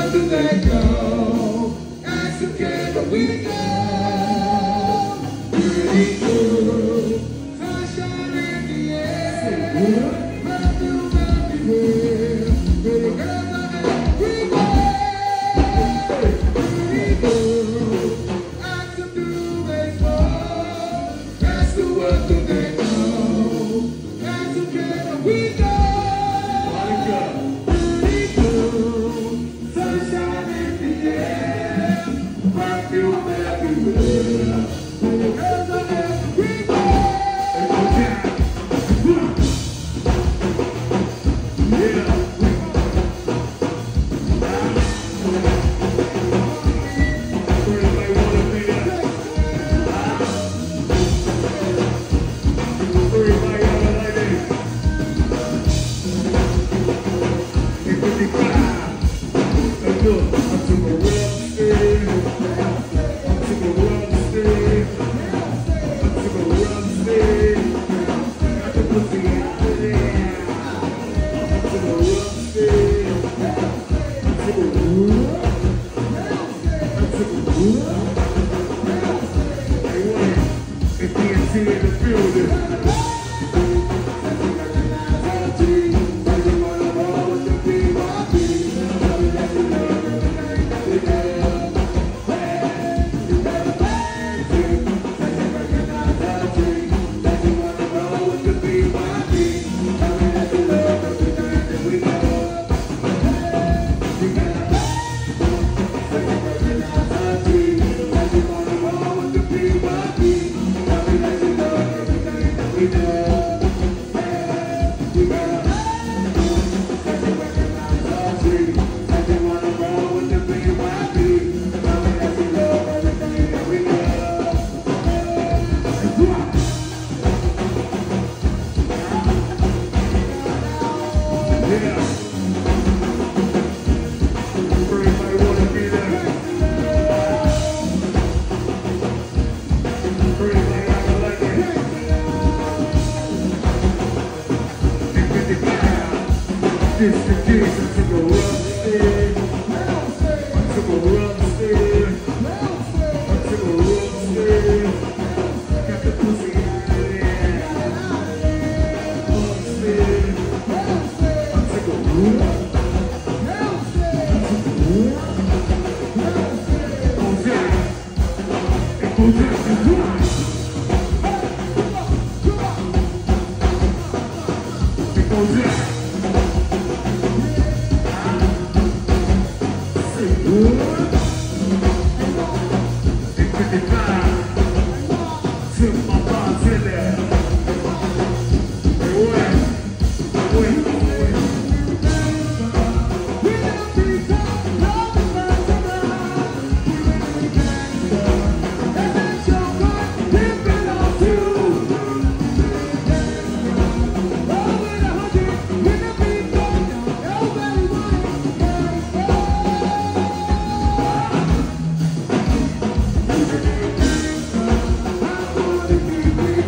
do they go? Ask them, can we go? Pretty good, sunshine in the air. Perfume everywhere. Pretty girls are everywhere. Pretty good, ask them, do they go? Ask them, what do they know? Ask them, can we go? Ooh.